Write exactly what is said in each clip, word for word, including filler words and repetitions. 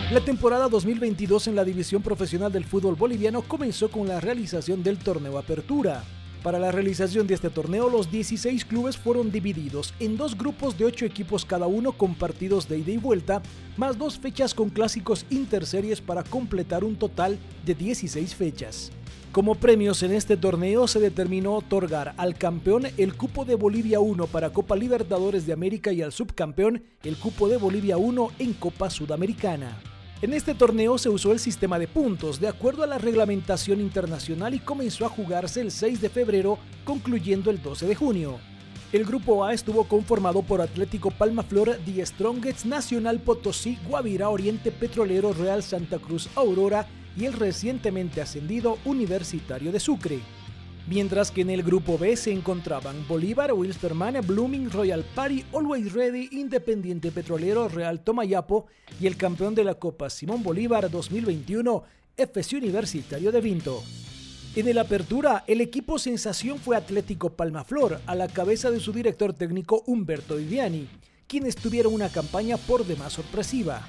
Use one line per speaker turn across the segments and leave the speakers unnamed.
La temporada dos mil veintidós en la división profesional del fútbol boliviano comenzó con la realización del torneo Apertura. Para la realización de este torneo, los dieciséis clubes fueron divididos en dos grupos de ocho equipos cada uno con partidos de ida y vuelta, más dos fechas con clásicos interseries para completar un total de dieciséis fechas. Como premios en este torneo se determinó otorgar al campeón el cupo de Bolivia uno para Copa Libertadores de América y al subcampeón el cupo de Bolivia uno en Copa Sudamericana. En este torneo se usó el sistema de puntos de acuerdo a la reglamentación internacional y comenzó a jugarse el seis de febrero, concluyendo el doce de junio. El grupo A estuvo conformado por Atlético Palmaflor, The Strongest, Nacional Potosí, Guavirá, Oriente Petrolero, Real Santa Cruz, Aurora y el recientemente ascendido Universitario de Sucre. Mientras que en el grupo B se encontraban Bolívar, Wilstermann, Blooming, Royal Party, Always Ready, Independiente Petrolero, Real Tomayapo y el campeón de la Copa Simón Bolívar dos mil veintiuno, F C Universitario de Vinto. En el Apertura, el equipo sensación fue Atlético Palmaflor, a la cabeza de su director técnico Humberto Viviani, quienes tuvieron una campaña por demás sorpresiva.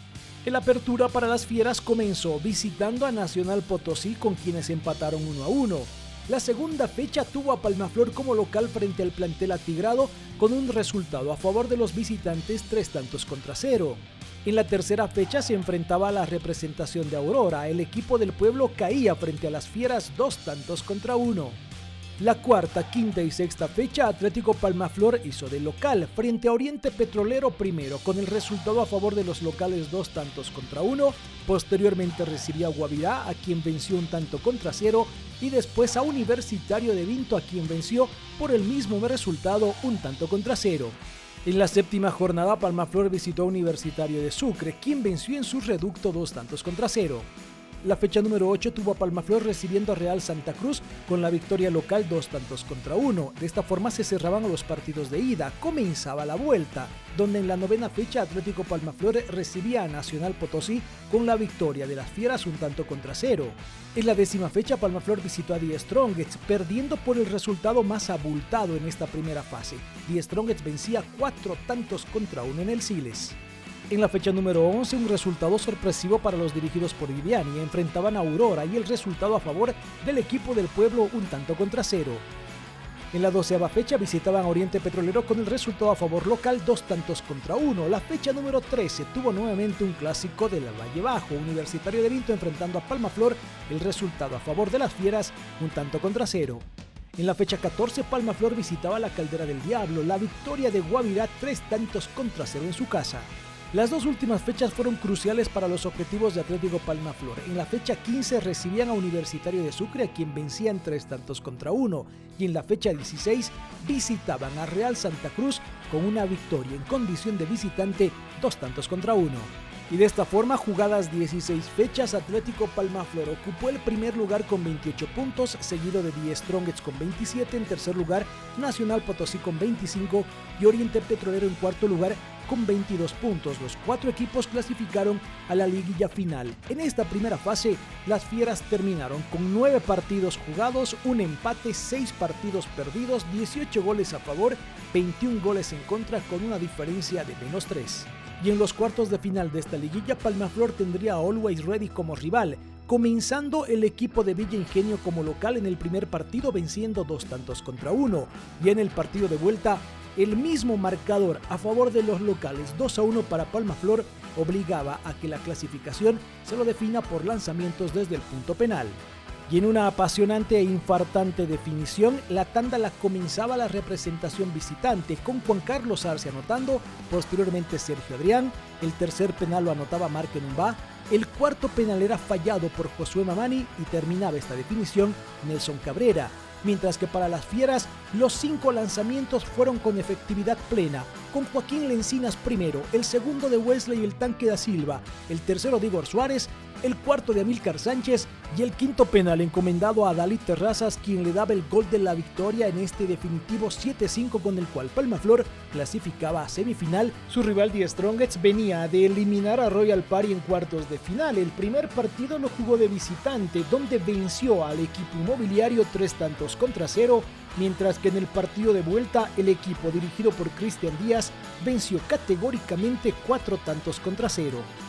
El Apertura para las Fieras comenzó visitando a Nacional Potosí, con quienes empataron uno a uno. La segunda fecha tuvo a Palmaflor como local frente al plantel atigrado con un resultado a favor de los visitantes tres tantos contra cero. En la tercera fecha se enfrentaba a la representación de Aurora, el equipo del pueblo caía frente a las Fieras dos tantos contra uno. La cuarta, quinta y sexta fecha Atlético Palmaflor hizo de local frente a Oriente Petrolero primero con el resultado a favor de los locales dos tantos contra uno, posteriormente recibió a Guavirá a quien venció un tanto contra cero y después a Universitario de Vinto a quien venció por el mismo resultado un tanto contra cero. En la séptima jornada Palmaflor visitó a Universitario de Sucre quien venció en su reducto dos tantos contra cero. La fecha número ocho tuvo a Palmaflor recibiendo a Real Santa Cruz con la victoria local dos tantos contra uno. De esta forma se cerraban los partidos de ida. Comenzaba la vuelta, donde en la novena fecha Atlético Palmaflor recibía a Nacional Potosí con la victoria de las Fieras un tanto contra cero. En la décima fecha Palmaflor visitó a The Strongest, perdiendo por el resultado más abultado en esta primera fase. The Strongest vencía cuatro tantos contra uno en el Siles. En la fecha número once, un resultado sorpresivo para los dirigidos por Viviani, enfrentaban a Aurora y el resultado a favor del equipo del pueblo un tanto contra cero. En la doceava fecha visitaban a Oriente Petrolero con el resultado a favor local dos tantos contra uno. La fecha número trece tuvo nuevamente un clásico del Valle Bajo, Universitario de Vinto enfrentando a Palmaflor, el resultado a favor de las Fieras un tanto contra cero. En la fecha catorce Palmaflor visitaba la Caldera del Diablo, la victoria de Guavirá tres tantos contra cero en su casa. Las dos últimas fechas fueron cruciales para los objetivos de Atlético Palmaflor. En la fecha quince recibían a Universitario de Sucre, a quien vencían tres tantos contra uno, y en la fecha dieciséis visitaban a Real Santa Cruz con una victoria en condición de visitante dos tantos contra uno. Y de esta forma, jugadas dieciséis fechas, Atlético Palmaflor ocupó el primer lugar con veintiocho puntos, seguido de The Strongest con veintisiete, en tercer lugar Nacional Potosí con veinticinco y Oriente Petrolero en cuarto lugar con veintidós puntos. Los cuatro equipos clasificaron a la liguilla final. En esta primera fase, las Fieras terminaron con nueve partidos jugados, un empate, seis partidos perdidos, dieciocho goles a favor, veintiún goles en contra con una diferencia de menos tres. Y en los cuartos de final de esta liguilla, Palmaflor tendría a Always Ready como rival, comenzando el equipo de Villa Ingenio como local en el primer partido venciendo dos tantos contra uno, y en el partido de vuelta el mismo marcador a favor de los locales dos a uno para Palmaflor obligaba a que la clasificación se lo defina por lanzamientos desde el punto penal. Y en una apasionante e infartante definición, la tanda la comenzaba la representación visitante, con Juan Carlos Arce anotando, posteriormente Sergio Adrián, el tercer penal lo anotaba Marque Numba, el cuarto penal era fallado por Josué Mamani y terminaba esta definición Nelson Cabrera, mientras que para las Fieras los cinco lanzamientos fueron con efectividad plena, con Joaquín Lencinas primero, el segundo de Wesley el Tanque da Silva, el tercero de Igor Suárez, el cuarto de Amílcar Sánchez y el quinto penal encomendado a Dalit Terrazas, quien le daba el gol de la victoria en este definitivo siete cinco con el cual Palmaflor clasificaba a semifinal. Su rival The Strongest venía de eliminar a Royal Party en cuartos de final. El primer partido lo jugó de visitante, donde venció al equipo inmobiliario tres tantos contra cero, mientras que en el partido de vuelta el equipo dirigido por Cristian Díaz venció categóricamente cuatro tantos contra cero.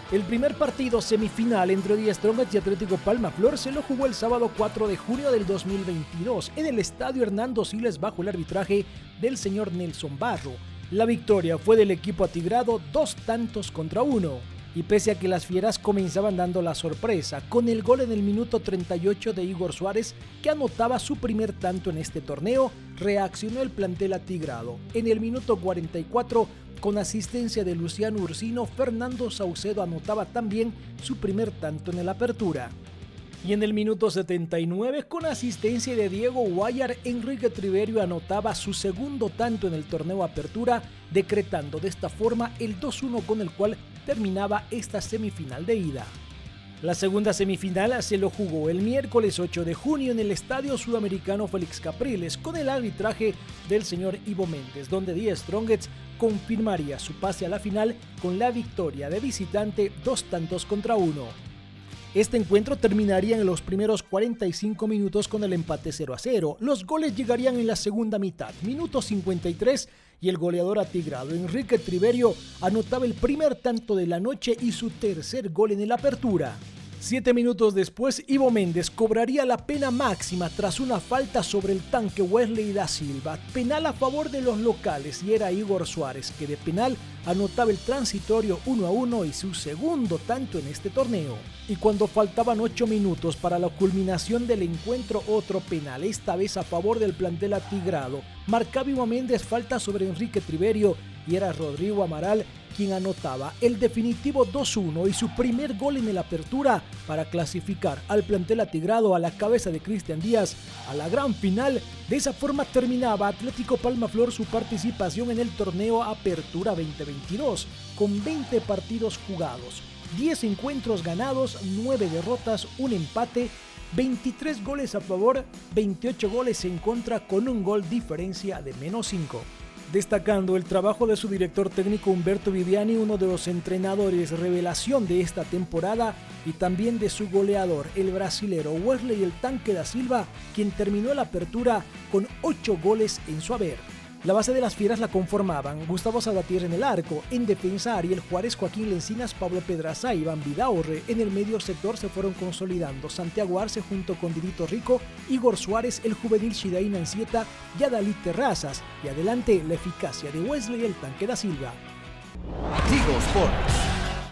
El primer partido semifinal entre Die Strongets y Atlético Palmaflor se lo jugó el sábado cuatro de junio del dos mil veintidós en el estadio Hernando Siles bajo el arbitraje del señor Nelson Barro. La victoria fue del equipo atigrado, dos tantos contra uno. Y pese a que las fieras comenzaban dando la sorpresa, con el gol en el minuto treinta y ocho de Igor Suárez, que anotaba su primer tanto en este torneo, reaccionó el plantel atigrado. En el minuto cuarenta y cuatro, con asistencia de Luciano Ursino, Fernando Saucedo anotaba también su primer tanto en el Apertura. Y en el minuto setenta y nueve, con asistencia de Diego Guayar, Enrique Triverio anotaba su segundo tanto en el torneo Apertura, decretando de esta forma el dos uno con el cual terminaba esta semifinal de ida. La segunda semifinal se lo jugó el miércoles ocho de junio en el Estadio Sudamericano Félix Capriles con el arbitraje del señor Ivo Méndez, donde Die Strongets confirmaría su pase a la final con la victoria de visitante dos tantos contra uno. Este encuentro terminaría en los primeros cuarenta y cinco minutos con el empate cero a cero. Los goles llegarían en la segunda mitad, minuto cincuenta y tres, y el goleador atigrado Enrique Triverio anotaba el primer tanto de la noche y su tercer gol en el Apertura. Siete minutos después, Ivo Méndez cobraría la pena máxima tras una falta sobre el tanque Wesley da Silva. Penal a favor de los locales y era Igor Suárez, que de penal anotaba el transitorio uno a uno y su segundo tanto en este torneo. Y cuando faltaban ocho minutos para la culminación del encuentro, otro penal, esta vez a favor del plantel atigrado. Marcaba Ivo Méndez falta sobre Enrique Triverio y era Rodrigo Amaral quien anotaba el definitivo dos uno y su primer gol en el Apertura para clasificar al plantel atigrado a la cabeza de Cristian Díaz a la gran final. De esa forma terminaba Atlético Palmaflor su participación en el torneo Apertura veinte veintidós con veinte partidos jugados, diez encuentros ganados, nueve derrotas, un empate, veintitrés goles a favor, veintiocho goles en contra con un gol diferencia de menos cinco. Destacando el trabajo de su director técnico Humberto Viviani, uno de los entrenadores revelación de esta temporada, y también de su goleador, el brasilero Wesley el Tanque da Silva, quien terminó la Apertura con ocho goles en su haber. La base de las fieras la conformaban Gustavo Salvatierra en el arco, en defensa Ariel Juárez, Joaquín Lencinas, Pablo Pedraza, Iván Vidaurre. En el medio sector se fueron consolidando Santiago Arce junto con Didito Rico, Igor Suárez, el juvenil Shidain Ancieta y Adalid Terrazas, y adelante la eficacia de Wesley el Tanque da Silva.
Tigo Sports.